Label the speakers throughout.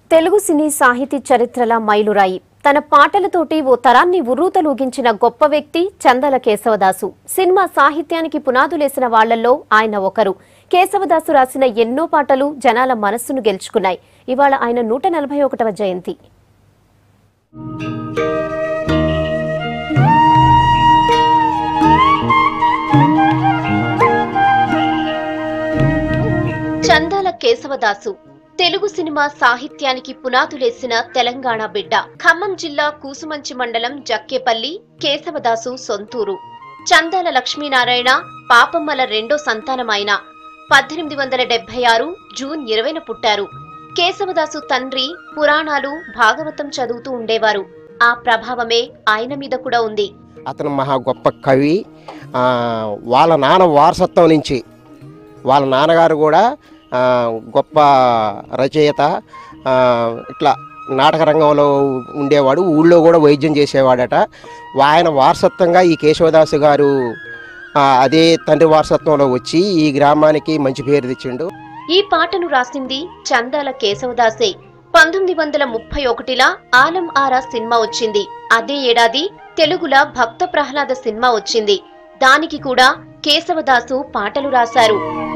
Speaker 1: తెలుగు సినీ సాహితీ చరిత్రల మైలురాయి తన పాటలతోటి ఓ తరాన్ని ఉర్రూతలూగించిన గొప్ప వ్యక్తి చందాల కేశవదాసు. సినిమా సాహిత్యానికి పునాదులేసిన వాళ్లలో ఆయన ఒకరు. కేశవదాసు రాసిన ఎన్నో పాటలు జనాల మనస్సును గెలుచుకున్నాయి. ఇవాళ ఆయన 141వ జయంతి. చందాల కేశవదాసు తెలుగు సినిమా సాహిత్యానికి పునాదులేసిన తెలంగాణ బిడ్డ. ఖమ్మం జిల్లా కూసుమంచి మండలం జక్కేపల్లి కేశవదాసు సొంతూరు. చందాల లక్ష్మీనారాయణ పాపమ్మల రెండో సంతానమైన 1876 జూన్ 20న పుట్టారు. కేశవదాసు తండ్రి పురాణాలు భాగవతం చదువుతూ ఉండేవారు. ఆ ప్రభావమే ఆయన మీద కూడా ఉంది.
Speaker 2: అతను మహా గొప్ప కవి. వాళ్ళ నాన్న వారసత్వం నుంచి వాళ్ళ నాన్నగారు కూడా గొప్ప రచయిత. ఇట్లా నాటక రంగంలో ఉండేవాడు, ఊళ్ళో కూడా వైద్యం చేసేవాడట. ఆయన వారసత్వంగా ఈ కేశవదాసు గారు అదే తండ్రి వారసత్వంలో వచ్చి ఈ గ్రామానికి మంచి పేరు తెచ్చిండు.
Speaker 1: ఈ పాటను రాసింది చందాల కేశవదాసే. 1931లా ఆలం ఆరా సినిమా వచ్చింది. అదే ఏడాది తెలుగులా భక్త ప్రహ్లాద సినిమా వచ్చింది. దానికి కూడా కేశవదాసు పాటలు రాశారు.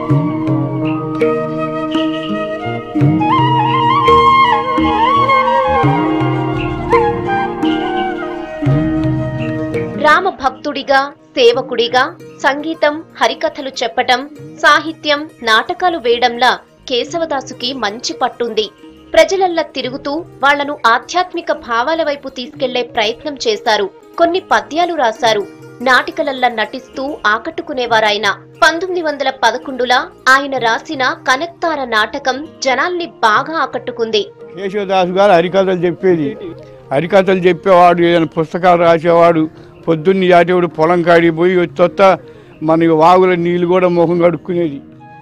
Speaker 1: రామ భక్తుడిగా, సేవకుడిగా సంగీతం, హరికథలు చెప్పటం, సాహిత్యం, నాటకాలు వేయడంలా కేశవదాసుకి మంచి పట్టుంది. ప్రజలల్లా తిరుగుతూ వాళ్లను ఆధ్యాత్మిక భావాల వైపు తీసుకెళ్లే ప్రయత్నం చేశారు. కొన్ని పద్యాలు రాశారు. నాటికలల్లా నటిస్తూ ఆకట్టుకునేవారాయన. 1911లా ఆయన రాసిన కనెక్తార నాటకం జనాల్ని బాగా ఆకట్టుకుంది.
Speaker 3: కేశవదాసు గారు హరికథలు చెప్పేవాడు, ఏదైనా పుస్తకాలు రాసేవాడు. పొద్దున్న దాటేవాడు, పొలం కాడికి పోయి వచ్చొత్త మన వాగుల నీళ్లు కూడా మొహం కడుక్కునేది.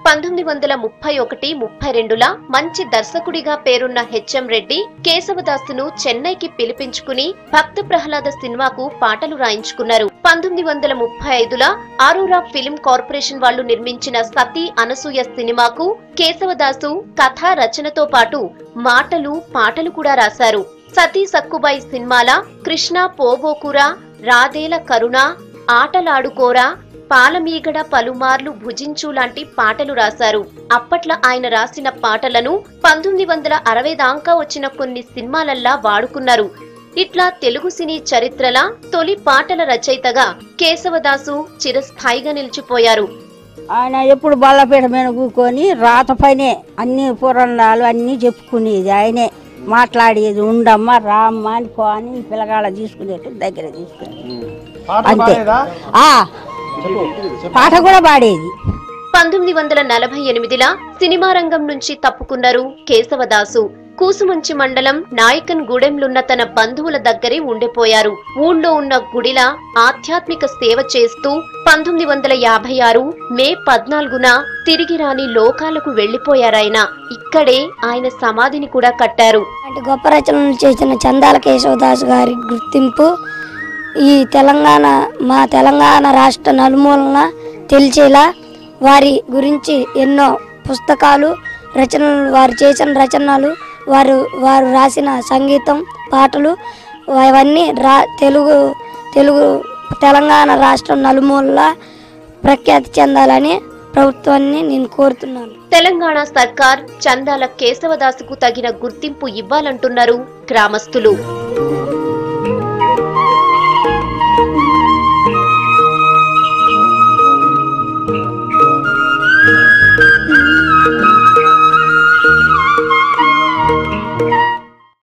Speaker 1: 1931-32లా మంచి దర్శకుడిగా పేరున్న హెచ్ఎం రెడ్డి కేశవదాసును చెన్నైకి పిలిపించుకుని భక్త ప్రహ్లాద సినిమాకు పాటలు రాయించుకున్నారు. 1935లా ఆరోరా ఫిల్మ్ కార్పొరేషన్ వాళ్లు నిర్మించిన సతీ అనసూయ సినిమాకు కేశవదాసు కథా రచనతో పాటు మాటలు, పాటలు కూడా రాశారు. సతీ సక్కుబాయి సినిమాల కృష్ణ పోబోకురా, రాధేల కరుణ, ఆటలాడుకోరా, పాలమీగడ పలుమార్లు భుజించు లాంటి పాటలు రాశారు. అప్పట్ల ఆయన రాసిన పాటలను 1960 దాకా వచ్చిన కొన్ని సినిమాలల్లా వాడుకున్నారు. ఇట్లా తెలుగు సినీ చరిత్రల తొలి పాటల రచయితగా కేశవదాసు చిరస్థాయిగా నిలిచిపోయారు.
Speaker 4: ఆయన ఎప్పుడు బల్లపేట మీద కూకొని రాతపైనే అన్ని పురాణాలు అన్ని చెప్పుకునేది. ఆయనే మాట్లాడేది, ఉండమ్మా రామ్మ అని కోని పిల్లగాళ్ళ తీసుకునేట్టు దగ్గర తీసుకునేది. అంతే. పాట కూడా పాడేది.
Speaker 1: 1948లా సినిమా రంగం నుంచి తప్పుకున్నారు కేశవదాసు. కూసుమంచి మండలం నాయకన్ గూడెంలున్న తన బంధువుల దగ్గరే ఉండిపోయారు. ఊళ్ళో ఉన్న గుడిలా ఆధ్యాత్మిక సేవ చేస్తూ 1956 మే 14న తిరిగి రాని లోకాలకు వెళ్లిపోయారాయన. ఇక్కడే ఆయన సమాధిని కూడా కట్టారు.
Speaker 5: గొప్ప రచనలు చేసిన చందాల కేశవదాసు గారి గుర్తింపు ఈ మా తెలంగాణ రాష్ట్ర నలుమూలన తెలిసేలా వారి గురించి ఎన్నో పుస్తకాలు, రచనలు, వారు చేసిన రచనలు, వారు రాసిన సంగీతం, పాటలు అవన్నీ తెలంగాణ రాష్ట్రం నలుమూలల ప్రఖ్యాతి చెందాలని ప్రభుత్వాన్ని నేను కోరుతున్నాను.
Speaker 1: తెలంగాణ సర్కార్ చందాల కేశవదాసుకు తగిన గుర్తింపు ఇవ్వాలంటున్నారు గ్రామస్తులు.